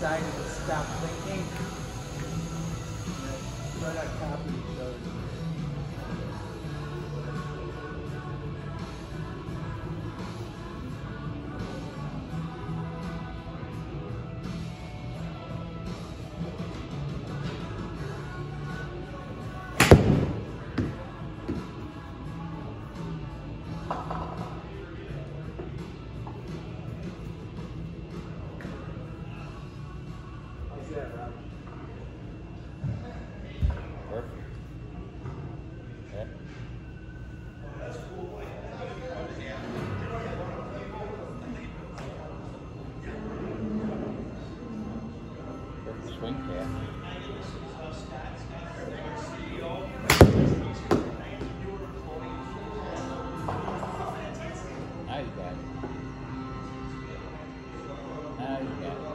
decided to stop thinking. Try not copy each other. Perfect. Yeah. Perfect swing cat. Now you got it. Now you got it.